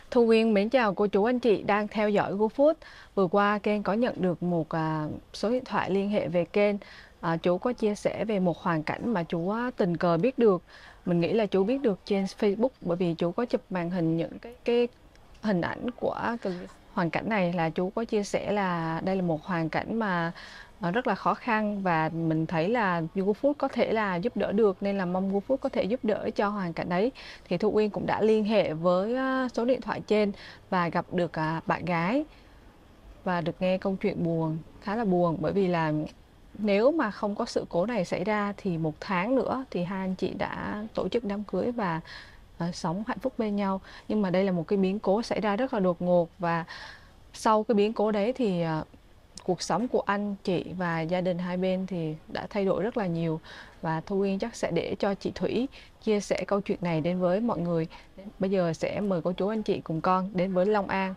Thu Nguyên mến chào cô chú anh chị đang theo dõi GoFood. Vừa qua kênh có nhận được một số điện thoại liên hệ về kênh. Chú có chia sẻ về một hoàn cảnh mà chú tình cờ biết được. Mình nghĩ là chú biết được trên Facebook bởi vì chú có chụp màn hình những cái hình ảnh của hoàn cảnh này, là chú có chia sẻ là đây là một hoàn cảnh mà rất là khó khăn, và mình thấy là GoFood có thể là giúp đỡ được, nên là mong GoFood có thể giúp đỡ cho hoàn cảnh đấy. Thì Thu Uyên cũng đã liên hệ với số điện thoại trên và gặp được bạn gái và được nghe câu chuyện buồn, khá là buồn, bởi vì là nếu mà không có sự cố này xảy ra thì 1 tháng nữa thì hai anh chị đã tổ chức đám cưới và sống hạnh phúc bên nhau. Nhưng mà đây là một cái biến cố xảy ra rất là đột ngột, và sau cái biến cố đấy thì cuộc sống của anh chị và gia đình hai bên thì đã thay đổi rất là nhiều. Và Thu Uyên chắc sẽ để cho chị Thủy chia sẻ câu chuyện này đến với mọi người. Bây giờ sẽ mời cô chú anh chị cùng con đến với Long An.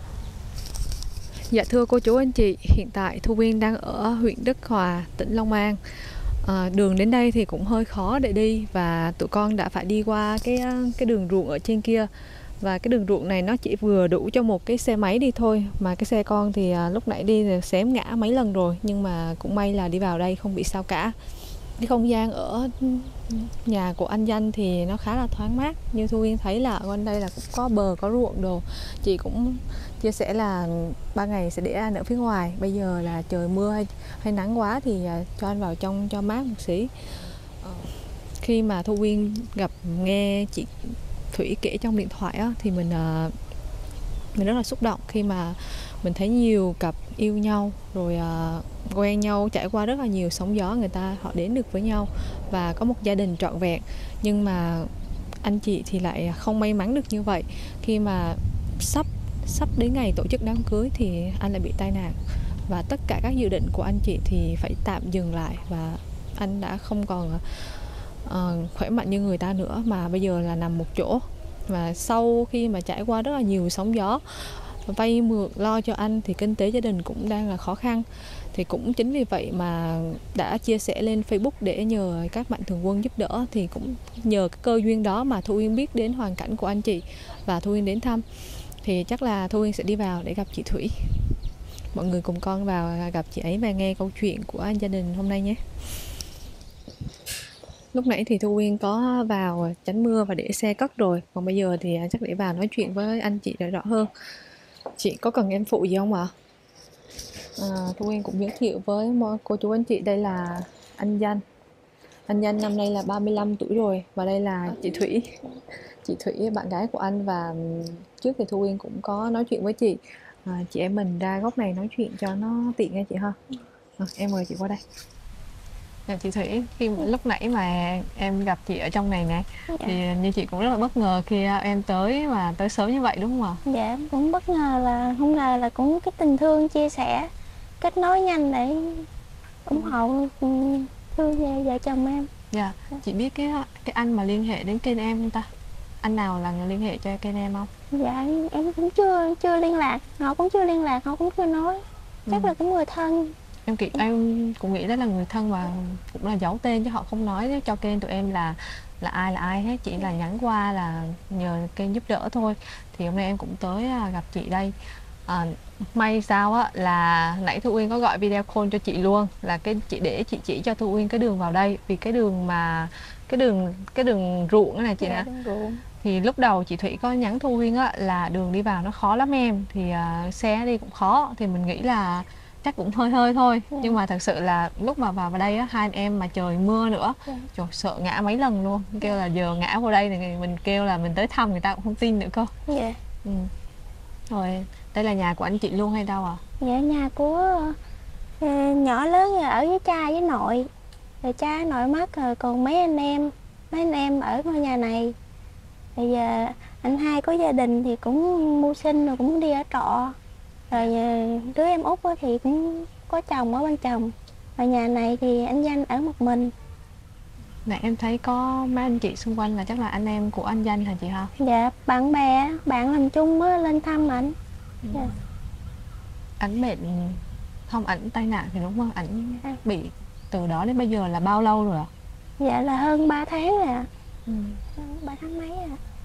Dạ thưa cô chú anh chị, hiện tại Thu Uyên đang ở huyện Đức Hòa, tỉnh Long An. Đường đến đây thì cũng hơi khó để đi, và tụi con đã phải đi qua cái đường ruộng ở trên kia. Và cái đường ruộng này nó chỉ vừa đủ cho một cái xe máy đi thôi, mà cái xe con thì lúc nãy đi thì xém ngã mấy lần rồi, nhưng mà cũng may là đi vào đây không bị sao cả. Cái không gian ở nhà của anh Danh thì nó khá là thoáng mát. Như Thu Uyên thấy là ở quanh đây là cũng có bờ, có ruộng đồ. Chị cũng chia sẻ là ban ngày sẽ để anh ở phía ngoài, bây giờ là trời mưa hay nắng quá thì cho anh vào trong cho mát một xí. Khi mà Thu Uyên nghe chị Thủy kể trong điện thoại á, thì mình rất là xúc động khi mà mình thấy nhiều cặp yêu nhau rồi quen nhau, trải qua rất là nhiều sóng gió, họ đến được với nhau và có một gia đình trọn vẹn. Nhưng mà anh chị thì lại không may mắn được như vậy. Khi mà sắp đến ngày tổ chức đám cưới thì anh lại bị tai nạn, và tất cả các dự định của anh chị thì phải tạm dừng lại, và anh đã không còn khỏe mạnh như người ta nữa, mà bây giờ là nằm một chỗ. Và sau khi mà trải qua rất là nhiều sóng gió, vay mượn lo cho anh, thì kinh tế gia đình cũng đang là khó khăn. Thì cũng chính vì vậy mà đã chia sẻ lên Facebook để nhờ các mạnh thường quân giúp đỡ. Thì cũng nhờ cái cơ duyên đó mà Thu Uyên biết đến hoàn cảnh của anh chị và Thu Uyên đến thăm. Thì chắc là Thu Uyên sẽ đi vào để gặp chị Thủy. Mọi người cùng con vào gặp chị ấy và nghe câu chuyện của gia đình hôm nay nhé. Lúc nãy thì Thu Uyên có vào tránh mưa và để xe cất rồi, còn bây giờ thì chắc để vào nói chuyện với anh chị để rõ hơn. Chị có cần em phụ gì không ạ? Thu Uyên cũng giới thiệu với cô chú anh chị, đây là anh Danh. Anh Danh năm nay là 35 tuổi rồi, và đây là chị Thủy. Chị Thủy bạn gái của anh, và trước thì Thu Uyên cũng có nói chuyện với chị. Chị em mình ra góc này nói chuyện cho nó tiện nha chị ha. Em mời chị qua đây. Chị Thủy, lúc nãy mà em gặp chị ở trong này nè, thì như chị cũng rất là bất ngờ khi em tới sớm như vậy đúng không ạ? Dạ, cũng bất ngờ, là không ngờ là cũng cái tình thương chia sẻ, kết nối nhanh để ủng hộ thương về vợ chồng em. Dạ, chị biết cái anh mà liên hệ đến kênh em không ta? Anh nào là người liên hệ cho kênh em không? Dạ, em cũng chưa liên lạc, họ cũng chưa liên lạc, họ cũng chưa nói. Chắc là cũng người thân. Em cũng nghĩ đó là người thân, và cũng là giấu tên chứ họ không nói cho kênh tụi em là ai hết, chỉ là nhắn qua là nhờ kênh giúp đỡ thôi. Thì hôm nay em cũng tới gặp chị đây. May sao á là nãy Thu Uyên có gọi video call cho chị luôn, là để chị chỉ cho Thu Uyên cái đường vào đây, vì cái đường ruộng này chị Dạ, hả? đường ruộng. Thì lúc đầu chị Thủy có nhắn Thu Uyên á là đường đi vào nó khó lắm em, thì xe đi cũng khó, thì mình nghĩ là chắc cũng hơi hơi thôi. Nhưng mà thật sự là lúc mà vào đây á, hai anh em mà trời mưa nữa, trời sợ ngã mấy lần luôn, kêu là giờ ngã vô đây thì mình kêu là mình tới thăm người ta cũng không tin nữa cơ. Dạ. Rồi đây là nhà của anh chị luôn hay đâu à? Dạ, nhà của nhỏ lớn ở với cha với nội, rồi cha nội mất rồi, còn mấy anh em ở ngôi nhà này. Bây giờ anh hai có gia đình thì cũng mưu sinh rồi, cũng đi ở trọ. Rồi đứa em út thì cũng có chồng ở bên chồng. Ở nhà này thì anh Danh ở một mình. Nãy em thấy có mấy anh chị xung quanh là chắc là anh em của anh Danh hả chị ha? Dạ, bạn bè, bạn làm chung mới lên thăm ảnh. Dạ. Ảnh bệnh không, ảnh tai nạn thì đúng không? Ảnh bị từ đó đến bây giờ là bao lâu rồi ạ? Dạ là hơn 3 tháng rồi ạ. 3 tháng mấy ạ.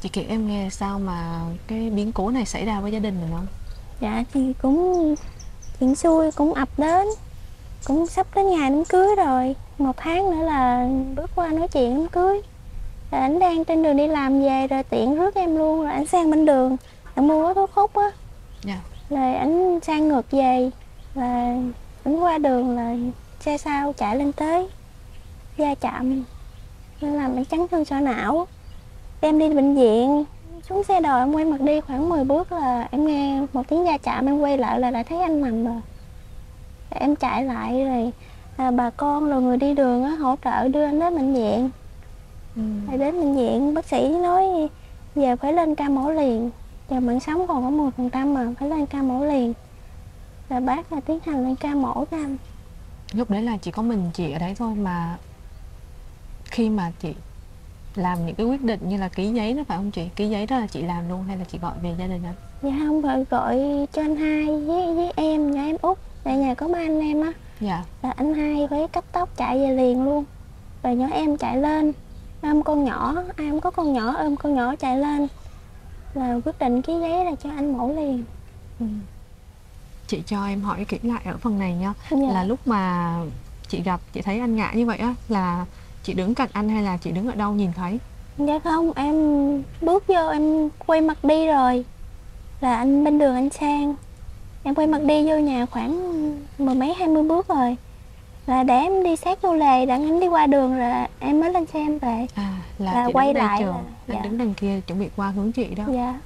Chị kể em nghe sao mà cái biến cố này xảy ra với gia đình mình không? Dạ thì cũng chuyện xui cũng ập đến, cũng sắp đến ngày đám cưới rồi, 1 tháng nữa là bước qua nói chuyện đám cưới. Rồi ảnh đang trên đường đi làm về rồi tiện rước em luôn, rồi ảnh sang bên đường, ảnh mua thuốc hút á, Dạ. rồi ảnh sang ngược về, là ảnh qua đường là xe sau chạy lên tới va chạm nên làm ảnh chấn thương sọ não. Em đi bệnh viện, xuống xe đò em quay mặt đi khoảng 10 bước là em nghe một tiếng va chạm, em quay lại là đã thấy anh nằm rồi. Em chạy lại rồi bà con rồi người đi đường á hỗ trợ đưa anh đến bệnh viện. Rồi đến bệnh viện bác sĩ nói giờ phải lên ca mổ liền, giờ mạng sống còn có 10% mà phải lên ca mổ liền. Rồi bác là tiến hành lên ca mổ cho anh. Lúc đấy là chỉ có mình chị ở đấy thôi, mà khi mà chị làm những cái quyết định như là ký giấy đó phải không chị? Ký giấy đó là chị làm luôn hay là chị gọi về gia đình anh? Dạ không, phải gọi cho anh hai với em và em út, tại nhà có 3 anh em á. Dạ. Là anh hai phải cấp tốc chạy về liền luôn, rồi nhỏ em chạy lên ôm con nhỏ, ai không có con nhỏ ôm con nhỏ chạy lên, là quyết định ký giấy là cho anh mổ liền. Chị cho em hỏi kỹ lại ở phần này nha. Dạ. Là lúc mà chị gặp, chị thấy anh ngã như vậy á, là chị đứng cạnh anh hay là chị đứng ở đâu nhìn thấy? Dạ không, em bước vô em quay mặt đi rồi là anh bên đường anh sang, em quay mặt đi vô nhà khoảng 10 mấy 20 bước rồi, là để em đi sát vô lề đặng anh đi qua đường rồi em mới lên xe em về. Là chị quay đứng đây lại chờ, là, anh dạ. đứng đằng kia chuẩn bị qua hướng chị đó. Dạ.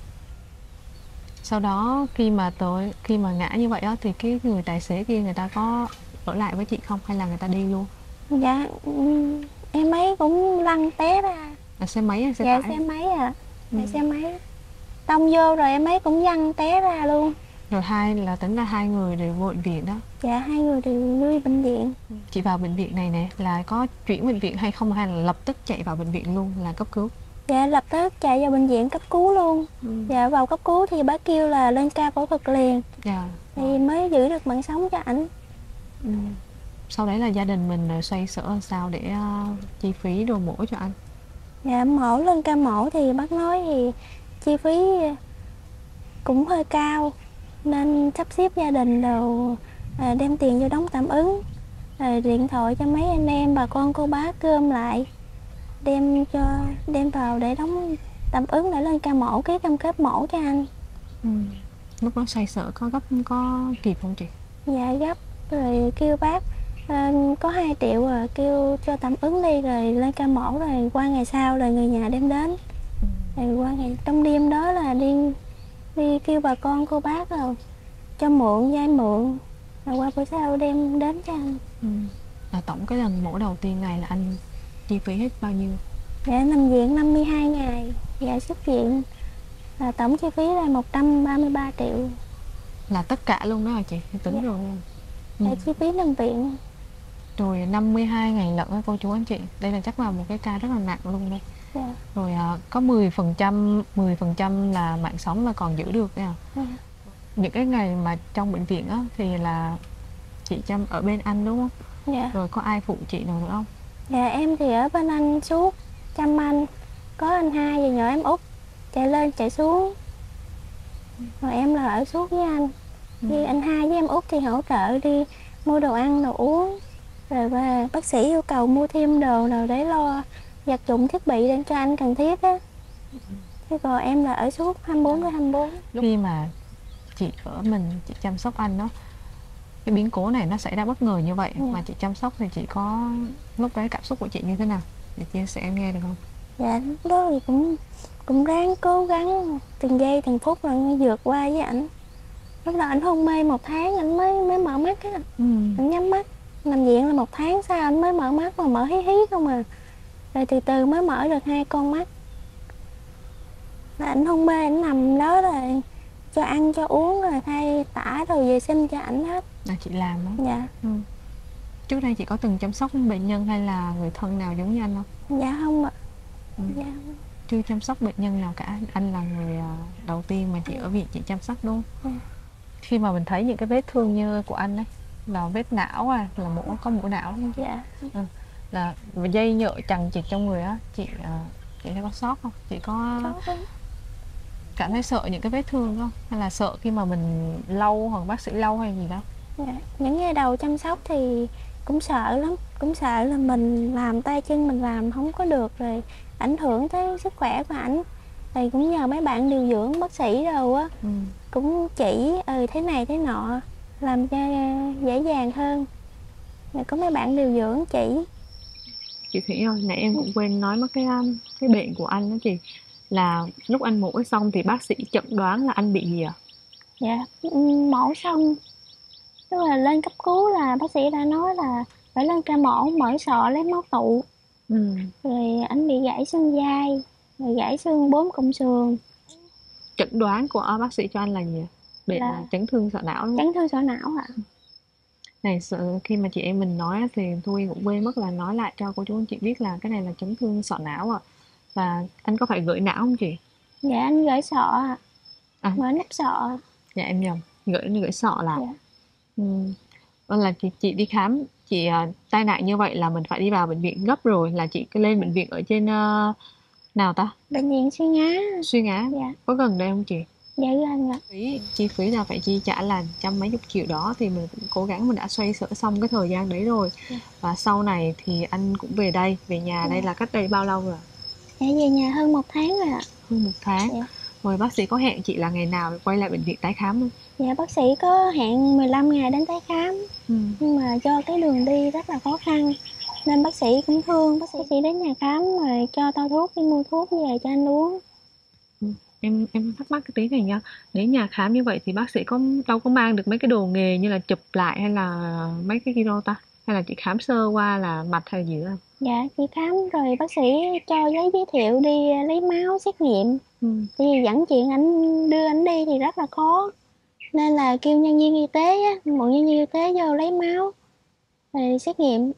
Sau đó khi mà ngã như vậy á thì cái người tài xế kia người ta có ở lại với chị không hay là người ta đi luôn? Dạ em ấy cũng lăn té ra. Là xe máy hay xe Dạ tải? xe máy à. Dạ xe máy tông vô rồi em ấy cũng văng té ra luôn. Rồi tính ra hai người đều vô bệnh viện đó. Dạ 2 người đều đi bệnh viện. Chị vào bệnh viện này nè là có chuyển bệnh viện hay không hay là lập tức chạy vào bệnh viện luôn là cấp cứu? Dạ lập tức chạy vào bệnh viện cấp cứu luôn. Dạ vào cấp cứu thì bác kêu là lên ca phẫu thuật liền. Dạ. Thì mới giữ được mạng sống cho ảnh. Sau đấy là gia đình mình xoay sở làm sao để chi phí đồ mổ cho anh? Dạ mổ lên ca mổ thì bác nói thì chi phí cũng hơi cao, nên sắp xếp gia đình đồ đem tiền vô đóng tạm ứng, rồi điện thoại cho mấy anh em bà con cô bác cơm lại đem vào để đóng tạm ứng để lên ca mổ, ký cam kết mổ cho anh. Lúc đó xoay sở có kịp không chị? Dạ gấp, rồi kêu bác có 2 triệu rồi kêu cho tạm ứng đi rồi lên ca mổ, rồi qua ngày sau rồi người nhà đem đến. Rồi qua ngày trong đêm đó là đi kêu bà con cô bác rồi cho mượn vay mượn, rồi qua bữa sau đem đến cho anh. Là tổng cái lần mổ đầu tiên này là anh chi phí hết bao nhiêu? Dạ nằm viện 52 ngày, dạ xuất viện là tổng chi phí là 133 triệu. Là tất cả luôn đó hả chị? Tính Dạ. rồi. Là chi phí nằm viện. Rồi 52 ngày lận á cô chú anh chị. Đây là chắc là một cái ca rất là nặng luôn đây. Dạ. Rồi có 10% là mạng sống là còn giữ được nha. Dạ. Những cái ngày mà trong bệnh viện á thì là chị chăm ở bên anh đúng không? Dạ. Rồi có ai phụ chị nào nữa không? Dạ em thì ở bên anh suốt chăm anh, có anh hai và nhỏ em út chạy lên chạy xuống, rồi em là ở suốt với anh. Với anh hai với em út thì hỗ trợ đi mua đồ ăn đồ uống, rồi bác sĩ yêu cầu mua thêm đồ nào để lo vật dụng thiết bị để cho anh cần thiết á. Thế còn em là ở suốt 24/24. Khi mà chị chị chăm sóc anh đó, cái biến cố này nó xảy ra bất ngờ như vậy mà chị chăm sóc thì chị có lúc đấy cảm xúc của chị như thế nào? Chị chia sẻ em nghe được không? Dạ lúc đó thì cũng ráng cố gắng từng giây từng phút rồi vượt qua với ảnh. Lúc đó ảnh hôn mê 1 tháng ảnh mới mở mắt á. Ảnh nhắm mắt nằm viện là 1 tháng sau ảnh mới mở mắt, mà mở hí hí không à, rồi từ từ mới mở được 2 con mắt. Là ảnh hôn mê, ảnh nằm đó rồi cho ăn cho uống rồi thay tã rồi vệ sinh cho ảnh hết. Là chị làm đó? Dạ. Trước đây chị có từng chăm sóc bệnh nhân hay là người thân nào giống như anh không? Dạ không ạ. Dạ. Chưa chăm sóc bệnh nhân nào cả, anh là người đầu tiên mà chị ở viện chị chăm sóc đúng không? Khi mà mình thấy những cái vết thương như của anh ấy, là vết não là có mổ não đúng không? Dạ. Là dây nhợ chằng chịt trong người á, chị Chị thấy có sót không? Chị có Có lắm. cảm thấy sợ những cái vết thương không? Hay là sợ khi mà mình lau hoặc bác sĩ lau hay gì đó? Dạ. Những ngày đầu chăm sóc thì cũng sợ lắm, cũng sợ là mình làm tay chân mình làm không có được rồi ảnh hưởng tới sức khỏe của ảnh. Thì cũng nhờ mấy bạn điều dưỡng bác sĩ rồi á, Ừ. cũng chỉ thế này thế nọ làm cho dễ dàng hơn. Rồi có mấy bạn điều dưỡng chỉ. Chị Thủy ơi, nãy em cũng quên nói mất cái bệnh của anh đó chị. Là lúc anh mổ xong thì bác sĩ chẩn đoán là anh bị gì ạ? Dạ, mổ xong tức là lên cấp cứu là bác sĩ đã nói là phải lên ca mổ mở sọ lấy máu tụ, Ừ. rồi anh bị gãy xương vai, rồi gãy xương 4 cụm sườn, Chẩn đoán của bác sĩ cho anh là gì ạ? Bệnh là là chấn thương sọ não đúng không? chấn thương sọ não ạ. Này khi mà chị em mình nói thì Thu Uyên cũng quên mất là nói lại cho cô chú anh chị biết là cái này là chấn thương sọ não ạ. Và anh có phải gửi não không chị? Dạ anh gãy sọ ạ, À, mở nắp sọ. dạ em nhầm, gửi sọ là. Dạ. Vâng, là chị đi khám, chị tai nạn như vậy là mình phải đi vào bệnh viện gấp rồi, là chị cứ lên bệnh viện ở trên nào ta? Bệnh viện Xuyên Á. Xuyên Á, Dạ. có gần đây không chị? Dạ gần ạ. Chi phí là phải chi trả là trăm mấy chục triệu đó thì mình cũng cố gắng mình đã xoay sở xong cái thời gian đấy rồi. Dạ. Và sau này thì anh cũng về đây, về nhà đây Dạ. là cách đây bao lâu rồi? Dạ về nhà hơn 1 tháng rồi ạ. Hơn một tháng. Dạ. Rồi bác sĩ có hẹn chị là ngày nào quay lại bệnh viện tái khám không? Dạ bác sĩ có hẹn 15 ngày đến tái khám, Ừ. nhưng mà do cái đường đi rất là khó khăn nên bác sĩ cũng thương, bác sĩ đến nhà khám rồi cho tao thuốc, đi mua thuốc về cho anh uống. Ừ. Em thắc mắc cái tí này nha. Đến nhà khám như vậy thì bác sĩ có đâu có mang được mấy cái đồ nghề như là chụp lại hay là mấy cái kia đâu ta? Hay là chỉ khám sơ qua là mạch hay gì đó? Dạ chị khám rồi bác sĩ cho giấy giới thiệu đi lấy máu xét nghiệm. Ừ. Thì dẫn chuyện ảnh đưa ảnh đi thì rất là khó, nên là kêu nhân viên y tế á, một nhân viên y tế vô lấy máu rồi xét nghiệm.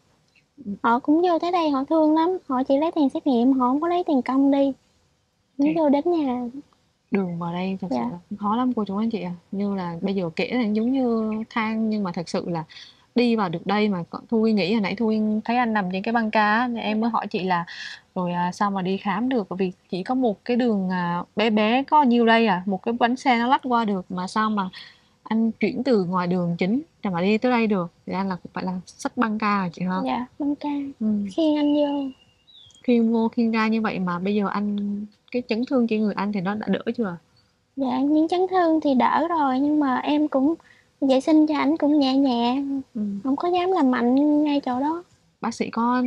Họ cũng vô tới đây họ thương lắm, họ chỉ lấy tiền xét nghiệm, họ không có lấy tiền công đi, cũng Thì vô đến nhà. đường vào đây thật sự Dạ. là khó lắm cô chú anh chị ạ. Như là bây giờ kể là giống như thang nhưng mà thật sự là đi vào được đây mà Thu Uyên nghĩ hồi nãy Thu Uyên thấy anh nằm trên cái băng ca á, nên em mới hỏi chị là rồi sao mà đi khám được, bởi vì chỉ có một cái đường bé bé có nhiêu đây một cái bánh xe nó lách qua được mà sao mà anh chuyển từ ngoài đường chính để mà đi tới đây được, thì anh là cũng phải là xách băng ca hả chị ha? Dạ băng ca Ừ. khiêng anh vô. Khiêng vô khiêng ra như vậy mà bây giờ anh cái chấn thương trên người anh thì nó đã đỡ chưa? Dạ những chấn thương thì đỡ rồi, nhưng mà em cũng vệ sinh cho ảnh cũng nhẹ nhẹ, Ừ. không có dám làm mạnh ngay chỗ đó. Bác sĩ có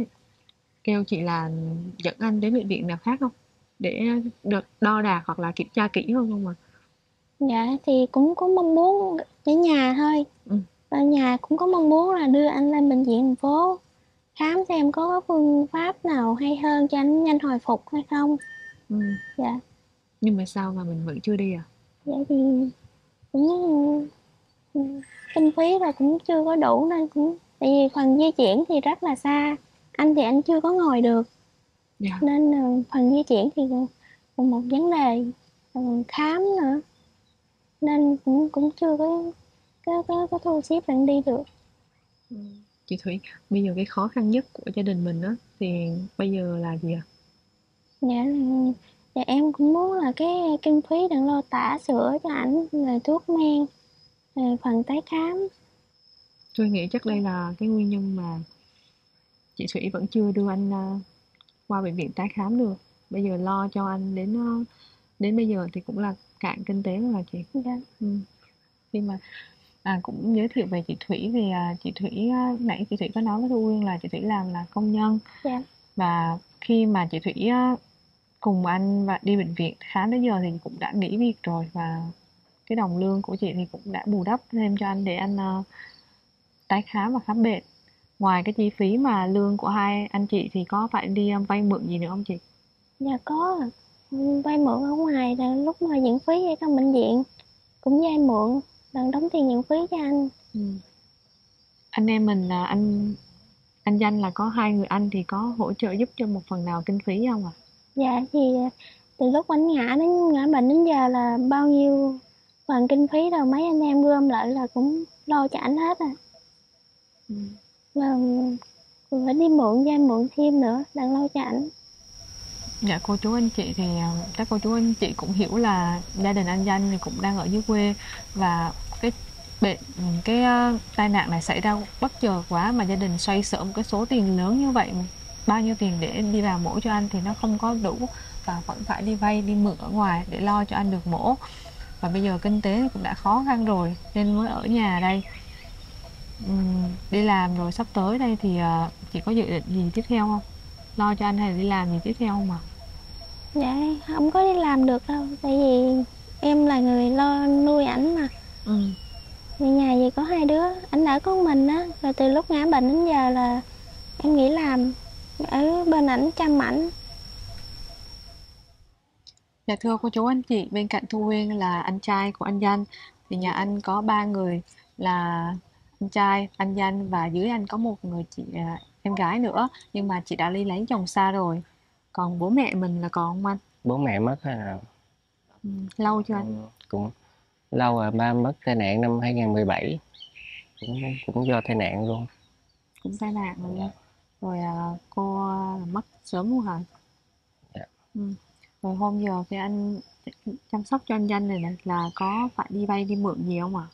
kêu chị là dẫn anh đến bệnh viện nào khác không? Để được đo đạc hoặc là kiểm tra kỹ hơn không ạ? Dạ thì cũng có mong muốn ở nhà thôi. Ừ. Ở nhà cũng có mong muốn là đưa anh lên bệnh viện thành phố khám xem có phương pháp nào hay hơn cho anh nhanh hồi phục hay không. Ừ. Dạ. Nhưng mà sao mà mình vẫn chưa đi à? Dạ thì cũng kinh phí là cũng chưa có đủ, nên cũng tại vì phần di chuyển thì rất là xa, anh thì anh chưa có ngồi được, Dạ. nên phần di chuyển thì còn một vấn đề, khám nữa, nên cũng cũng chưa có thu xếp để đi được. Ừ. Chị Thủy, bây giờ cái khó khăn nhất của gia đình mình á thì bây giờ là gì ạ? Dạ, dạ em cũng muốn là cái kinh phí đừng lo tả sữa cho ảnh, rồi thuốc men, rồi phần tái khám. Tôi nghĩ chắc đây là cái nguyên nhân mà chị Thủy vẫn chưa đưa anh qua bệnh viện tái khám được. Bây giờ lo cho anh đến bây giờ thì cũng là cạn kinh tế rồi chị. Dạ. Ừ. Khi mà cũng giới thiệu về chị Thủy thì chị Thủy nãy chị Thủy có nói với Thu Uyên là chị Thủy làm là công nhân, Dạ. và khi mà chị Thủy cùng anh và đi bệnh viện khám đến giờ thì cũng đã nghỉ việc rồi, và cái đồng lương của chị thì cũng đã bù đắp thêm cho anh để anh tái khám và khám bệnh. Ngoài cái chi phí mà lương của hai anh chị thì có phải đi vay mượn gì nữa không chị? Dạ có. Vay mượn ở ngoài là lúc mà viện phí ở trong bệnh viện cũng vay mượn, lần đóng tiền viện phí cho anh. Ừ. Anh em mình là anh Danh là có hai người anh thì có hỗ trợ giúp cho một phần nào kinh phí không ạ? Dạ thì từ lúc anh ngã bệnh đến giờ là bao nhiêu phần kinh phí rồi mấy anh em gom lại là cũng lo cho ảnh hết à. Ừ. Và phải đi mượn vay mượn thêm nữa đang lo cho ảnh. Dạ cô chú anh chị thì các cô chú anh chị cũng hiểu là gia đình anh Danh thì cũng đang ở dưới quê, và cái bệnh tai nạn này xảy ra bất chợt quá, mà gia đình xoay sở một cái số tiền lớn như vậy, bao nhiêu tiền để đi làm mổ cho anh thì nó không có đủ, và vẫn phải đi vay đi mượn ở ngoài để lo cho anh được mổ. Và bây giờ kinh tế cũng đã khó khăn rồi nên mới ở nhà đây. Đi làm rồi sắp tới đây thì chị có dự định gì tiếp theo không? Lo cho anh hay là đi làm gì tiếp theo không ạ? Dạ không có đi làm được đâu, tại vì em là người lo nuôi ảnh mà. Ừ. Vì nhà gì có hai đứa, ảnh ở con mình á, rồi từ lúc ngã bệnh đến giờ là em nghỉ làm ở bên ảnh chăm ảnh. Dạ thưa cô chú anh chị, bên cạnh Thu Huyên là anh trai của anh Danh, thì nhà anh có ba người là anh trai, anh Danh, và dưới anh có một người chị em gái nữa, nhưng mà chị đã đi lấy chồng xa rồi. Còn bố mẹ mình là còn không anh? Bố mẹ mất hay là Lâu chưa anh? cũng lâu rồi, ba mất tai nạn năm 2017, cũng do tai nạn luôn. Cũng tai nạn rồi. Rồi cô mất sớm luôn hả? Dạ. Rồi hôm giờ thì anh chăm sóc cho anh Danh này là có phải đi vay đi mượn gì không ạ?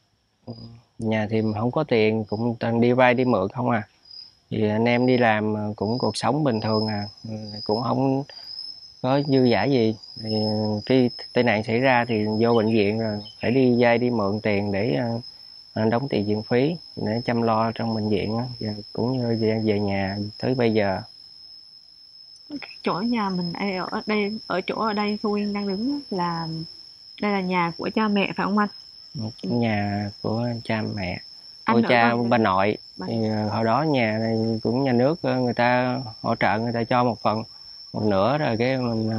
Nhà thì không có tiền, cũng toàn đi vay đi mượn không à. Thì anh em đi làm cũng cuộc sống bình thường à, cũng không có dư dả gì. Thì khi tai nạn xảy ra thì vô bệnh viện rồi phải đi vay đi mượn tiền để đóng tiền viện phí để chăm lo trong bệnh viện á, cũng như về nhà tới bây giờ. Chỗ nhà mình ở đây, ở chỗ ở đây Thu Yên đang đứng là đây là nhà của cha mẹ phải không anh? Nhà của cha mẹ, Anh của ở cha gần đây. bà nội. Bà- Thì hồi đó nhà này cũng nhà nước, người ta hỗ trợ, người ta cho một phần, một nửa, rồi cái mình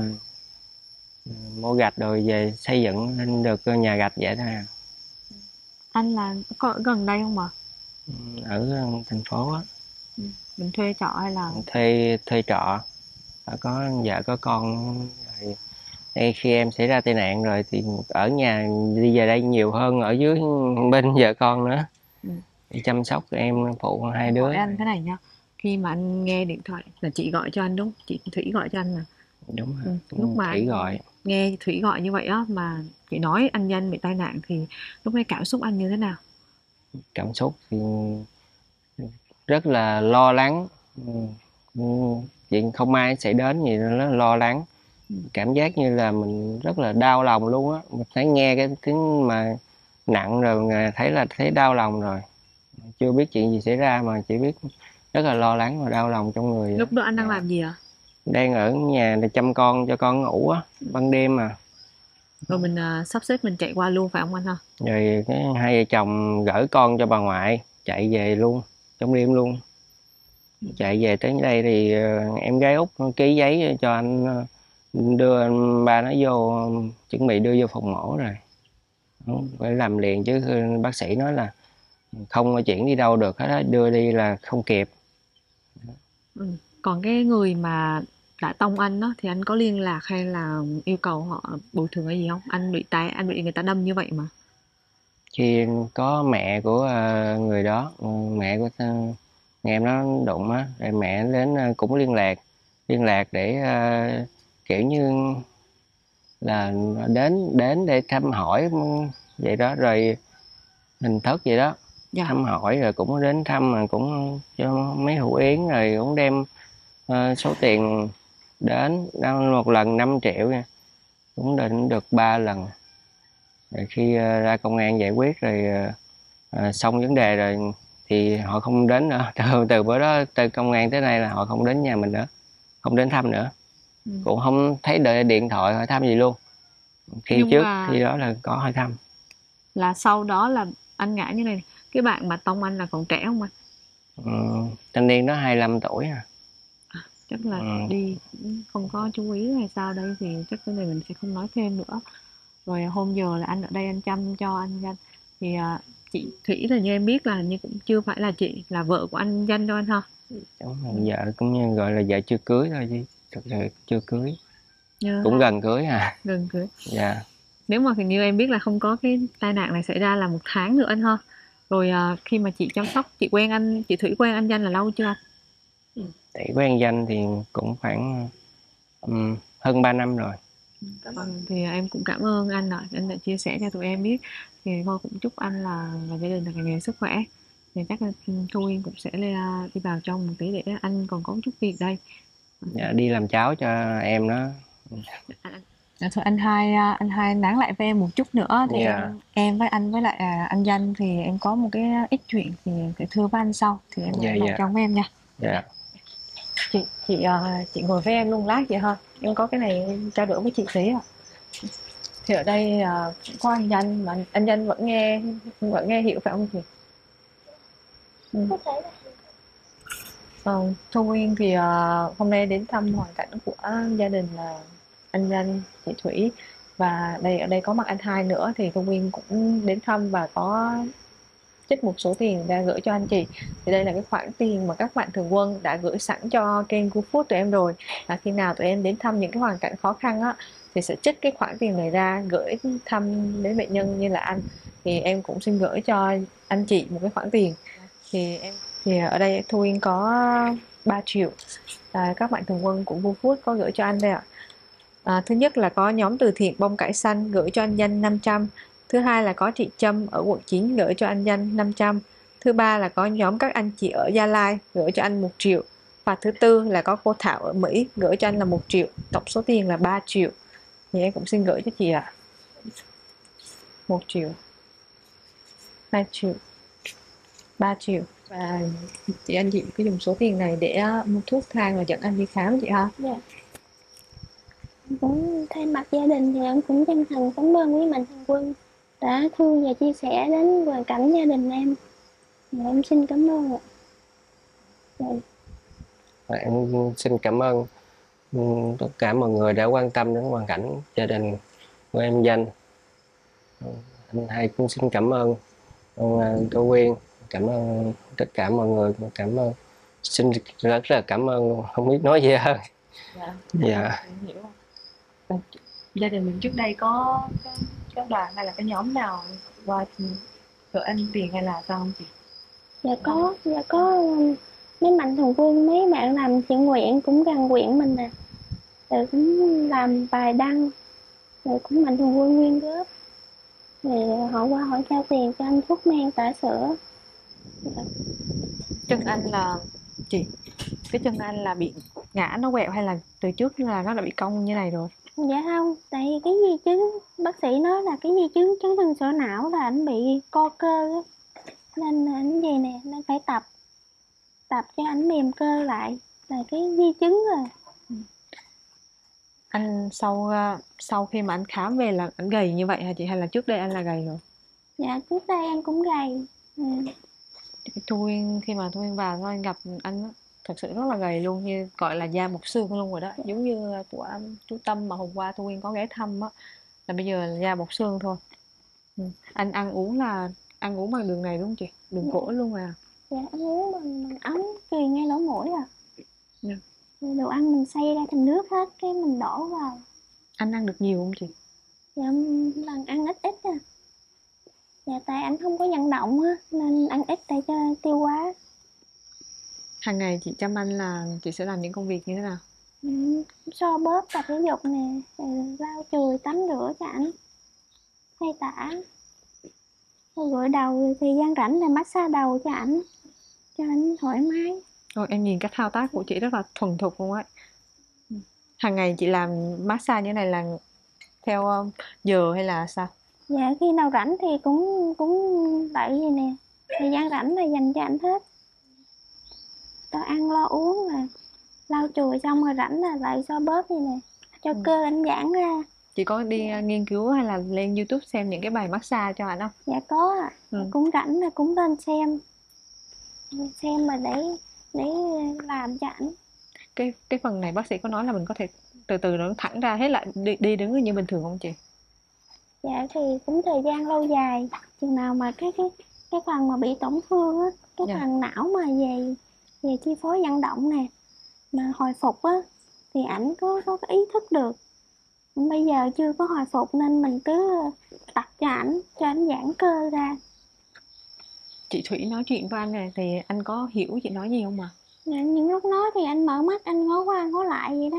mua gạch rồi về xây dựng nên được nhà gạch vậy thôi à. Anh là có ở gần đây không ạ? Ở thành phố á. Mình thuê trọ hay là Thuê trọ. Có vợ có con rồi. Đây, khi em xảy ra tai nạn rồi thì ở nhà, đi về đây nhiều hơn ở dưới bên vợ con nữa. Đi chăm sóc em, phụ hai đứa. hỏi anh cái này nha. Khi mà anh nghe điện thoại là chị gọi cho anh đúng không? Chị Thủy gọi cho anh mà. Đúng rồi. Lúc mà Thủy anh gọi. nghe Thủy gọi như vậy á, mà chị nói anh Danh bị tai nạn thì lúc ấy cảm xúc anh như thế nào? Cảm xúc thì rất là lo lắng. Chuyện không may xảy đến gì nó lo lắng. Cảm giác như là mình rất là đau lòng luôn á. Mình thấy nghe cái tiếng mà nặng rồi thấy đau lòng rồi. Chưa biết chuyện gì xảy ra mà chỉ biết rất là lo lắng và đau lòng trong người. Lúc đó anh đang làm gì ạ? Đang ở nhà để chăm con cho con ngủ á, ban đêm mà. Rồi mình sắp xếp mình chạy qua luôn phải không anh ha? Rồi cái hai vợ chồng gửi con cho bà ngoại, chạy về luôn trong đêm luôn. Chạy về tới đây thì em gái út ký giấy cho anh, đưa anh ba nó vô, chuẩn bị đưa vô phòng mổ rồi. Phải làm liền chứ bác sĩ nói là không có chuyển đi đâu được hết á, đưa đi là không kịp. Còn cái người mà đã tông anh đó thì anh có liên lạc hay là yêu cầu họ bồi thường cái gì không? Anh bị người ta đâm như vậy mà. Khi có mẹ của người đó, mẹ của nghe em nó đụng á, rồi mẹ đến cũng liên lạc để kiểu như là đến để thăm hỏi vậy đó, rồi hình thức vậy đó. Dạ. Thăm hỏi rồi cũng đến thăm, mà cũng cho mấy hũ yến, rồi cũng đem số tiền đến một lần 5 triệu nha, cũng đến được 3 lần. Rồi khi ra công an giải quyết rồi xong vấn đề rồi thì họ không đến nữa. Từ bữa đó, từ công an tới nay là họ không đến nhà mình nữa, không đến thăm nữa. Cũng không thấy đợi điện thoại hỏi thăm gì luôn. Khi đó là có hỏi thăm. Là sau đó là anh ngã như này, cái bạn mà tông anh là còn trẻ không anh? Thanh niên đó 25 tuổi à. Chắc là đi không có chú ý hay sao đây, thì chắc cái này mình sẽ không nói thêm nữa. Rồi hôm giờ là anh ở đây anh chăm cho anh Danh thì chị Thủy là như em biết là như cũng chưa phải là chị, là vợ của anh Danh đâu anh ha? Vợ cũng như gọi là vợ chưa cưới thôi, chứ thực sự chưa cưới. Cũng gần cưới à. Gần cưới. Dạ. Nếu mà như em biết là không có cái tai nạn này xảy ra là 1 tháng nữa anh ha. Rồi khi mà chị chăm sóc, chị Thủy quen anh Danh là lâu chưa anh? Chị quen Danh thì cũng khoảng Hơn 3 năm rồi. Thì em cũng cảm ơn anh đã chia sẻ cho tụi em biết. Thì thôi cũng chúc anh và gia đình là ngày ngày sức khỏe. Thì chắc là Thu Uyên cũng sẽ đi vào trong một tí để anh còn có chút việc đây. Dạ, đi làm cháo cho em nó. Thôi anh hai nán lại với em một chút nữa thì Dạ. em với anh với lại anh Danh thì em có một cái ít chuyện thì phải thưa với anh sau thì em Dạ, vào dạ. trong với em nha. Dạ. Chị ngồi với em luôn lát vậy ha. Em có cái này em trao đổi với chị tí ạ. Thì ở đây cũng có anh Danh mà anh Danh vẫn nghe hiểu phải không chị? Có thể là Thu Nguyên thì hôm nay đến thăm hoàn cảnh của gia đình là anh Danh, chị Thủy và ở đây có mặt anh hai nữa thì Thu Nguyên cũng đến thăm và có trích một số tiền ra gửi cho anh chị. Thì đây là cái khoản tiền mà các mạnh thường quân đã gửi sẵn cho kênh GoFood tụi em rồi. Và khi nào tụi em đến thăm những cái hoàn cảnh khó khăn á thì sẽ trích cái khoản tiền này ra gửi thăm đến bệnh nhân như là anh. Thì em cũng xin gửi cho anh chị một cái khoản tiền. Thì ở đây Thu Yên có 3 triệu các mạnh thường quân của GoFood có gửi cho anh đây ạ. Thứ nhất là có nhóm từ thiện bông cải xanh gửi cho anh Danh 500. Thứ hai là có chị Trâm ở quận 9 gửi cho anh Danh 500. Thứ ba là có nhóm các anh chị ở Gia Lai gửi cho anh 1 triệu. Và thứ tư là có cô Thảo ở Mỹ gửi cho anh là 1 triệu. Tổng số tiền là 3 triệu. Thì em cũng xin gửi cho chị ạ. 1 triệu, 2 triệu, 3 triệu. Và anh chị cứ dùng số tiền này để mua thuốc thang và dẫn anh đi khám chị ha. dạ. Cũng thay mặt gia đình thì em cũng chân thành cảm ơn quý mạnh thường quân đã thương và chia sẻ đến hoàn cảnh gia đình em. Em xin cảm ơn ạ. Và em xin cảm ơn tất cả mọi người đã quan tâm đến hoàn cảnh gia đình của em Danh. Anh hai cũng xin cảm ơn Tô Quyên, cảm ơn tất cả mọi người, xin rất là cảm ơn luôn, không biết nói gì hơn. Dạ. Em hiểu không? Gia đình mình trước đây có đoàn hay là cái nhóm nào qua gửi anh tiền hay là sao không chị? Dạ có mấy mạnh thường quân, mấy bạn làm thiện nguyện cũng gần quyện mình nè, rồi cũng làm bài đăng, rồi cũng mạnh thường quân quyên góp, rồi họ qua họ trao tiền cho anh thuốc men tả sữa. Chân anh là chị, cái chân anh là bị ngã nó quẹo hay là từ trước là nó đã bị cong như này rồi? Dạ không, tại vì cái di chứng bác sĩ nói là cái di chứng chấn thương sọ não là anh bị co cơ á, nên là anh gì nè, nên phải tập cho anh mềm cơ lại, là cái di chứng rồi. Anh sau khi mà anh khám về là anh gầy như vậy hả chị hay là trước đây anh là gầy rồi? Dạ trước đây em cũng gầy. Khi mà Thu Uyên vào Thu Uyên gặp anh á, thật sự rất là gầy luôn, như gọi là da một xương luôn rồi đó, giống như của chú Tâm mà hôm qua Thu Uyên có ghé thăm á, là bây giờ là da một xương thôi. Anh ăn uống bằng đường này đúng không chị? Đường Dạ. cổ luôn à? Dạ ăn uống bằng ống truyền ngay lỗ mũi à. Dạ. Rồi đồ ăn mình xay ra thành nước hết, cái mình đổ vào. Anh ăn được nhiều không chị? Dạ lần ăn ít ít à. Dạ tại anh không có vận động á, nên ăn ít để cho tiêu hóa. Hàng ngày chị chăm anh là chị sẽ làm những công việc như thế nào? So bóp, tập thể dục nè, rồi lau chùi, tắm rửa cho ảnh, thay tã. Rồi gội đầu, thì gian rảnh là massage đầu cho ảnh thoải mái. Rồi em nhìn các thao tác của chị rất là thuần thục luôn ấy. Hàng ngày chị làm massage như này là theo giờ hay là sao? Dạ khi nào rảnh thì cũng vậy vậy nè. Thời gian rảnh là dành cho ảnh hết. Lo ăn lo uống là lau chùi xong rồi rảnh là lại xoa bóp vậy nè, cho cơ ảnh giãn ra. Chị có đi nghiên cứu hay là lên YouTube xem những cái bài massage cho anh không? Dạ có ạ. Cũng rảnh là cũng lên xem mà để làm cho ảnh. Cái phần này bác sĩ có nói là mình có thể từ từ nó thẳng ra hết lại đi đứng như bình thường không chị? Dạ thì cũng thời gian lâu dài, chừng nào mà cái phần mà bị tổn thương á, cái phần não mà về chi phối vận động nè, mà hồi phục á thì ảnh có cái ý thức được. Bây giờ chưa có hồi phục nên mình cứ tập cho ảnh giãn cơ ra. Chị Thủy nói chuyện với anh này thì anh có hiểu chị nói gì không ạ? Dạ, những lúc nói thì anh mở mắt anh ngó qua ngó lại vậy đó.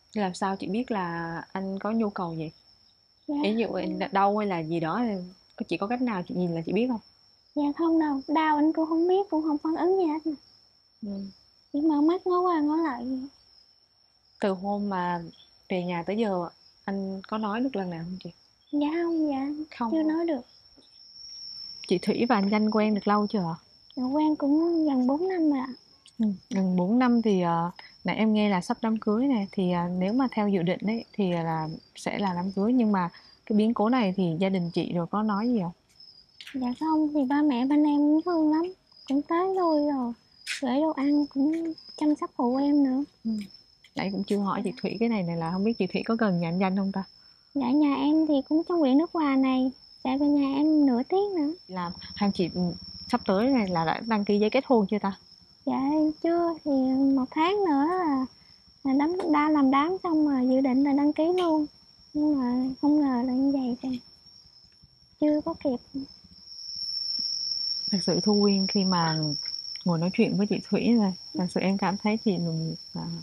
Làm sao chị biết là anh có nhu cầu gì? Dạ, Ví dụ anh đau hay là gì đó, chị có cách nào chị nhìn là chị biết không? dạ không đâu, đau anh cũng không biết, cũng không phản ứng gì hết nè. Ừm. Chỉ mở mắt ngó qua ngó lại. Từ hôm mà về nhà tới giờ anh có nói được lần nào không chị? Dạ không, dạ chưa Không. nói được. Chị Thủy và anh Danh quen được lâu chưa? Dạ, quen cũng gần 4 năm rồi ạ. Gần 4 năm thì nãy em nghe là sắp đám cưới này thì nếu mà theo dự định ấy thì là sẽ là đám cưới, nhưng mà cái biến cố này thì gia đình chị rồi có nói gì không? Dạ không, thì ba mẹ bên em cũng thương lắm, cũng tới lui rồi, gửi đồ ăn cũng chăm sóc phụ em nữa. Nãy cũng chưa hỏi chị Thủy cái này, là không biết chị Thủy có gần nhà anh Danh không ta? Dạ nhà em thì cũng trong huyện Đức Hòa này, chạy về nhà em nửa tiếng nữa. Làm hai chị sắp tới này là đã đăng ký giấy kết hôn chưa ta? Dạ chưa, thì 1 tháng nữa là đám làm đám xong rồi dự định là đăng ký luôn, nhưng mà không ngờ là như vậy thì chưa có kịp. Thật sự Thu Quyên khi mà ngồi nói chuyện với chị Thủy này, thật sự em cảm thấy chị là một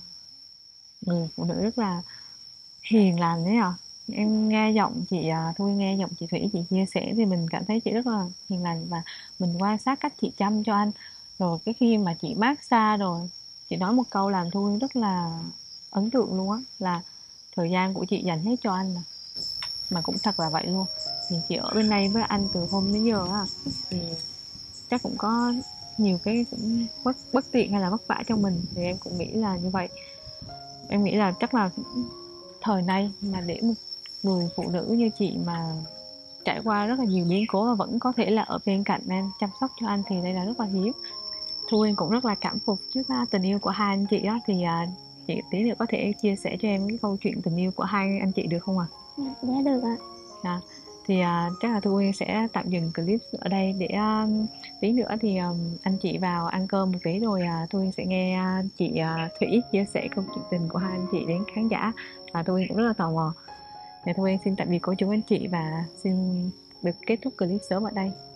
người phụ nữ rất là hiền lành đấy ạ. Em nghe giọng chị Thu Quyên nghe giọng chị Thủy chị chia sẻ thì mình cảm thấy chị rất là hiền lành, và mình quan sát cách chị chăm cho anh, rồi cái khi mà chị mát xa rồi chị nói một câu làm Thu Quyên rất là ấn tượng luôn á, là thời gian của chị dành hết cho anh mà cũng thật là vậy luôn. Thì chị ở bên đây với anh từ hôm đến giờ á, thì chắc cũng có nhiều cái cũng bất tiện hay là vất vả cho mình, thì em cũng nghĩ là như vậy. Em nghĩ là chắc là thời nay mà để một người phụ nữ như chị mà trải qua rất là nhiều biến cố và vẫn có thể là ở bên cạnh anh chăm sóc cho anh thì đây là rất là hiếm. Thu Uyên cũng rất là cảm phục trước tình yêu của hai anh chị đó, thì chị tí nữa có thể chia sẻ cho em cái câu chuyện tình yêu của hai anh chị được không ạ? Dạ được ạ. Dạ. Thì chắc là Thu Uyên sẽ tạm dừng clip ở đây để tí nữa thì anh chị vào ăn cơm một tí rồi Thu Uyên sẽ nghe chị Thủy chia sẻ câu chuyện tình của hai anh chị đến khán giả, và Thu Uyên cũng rất là tò mò. Thì Thu Uyên xin tạm biệt cô chú anh chị và xin được kết thúc clip sớm ở đây.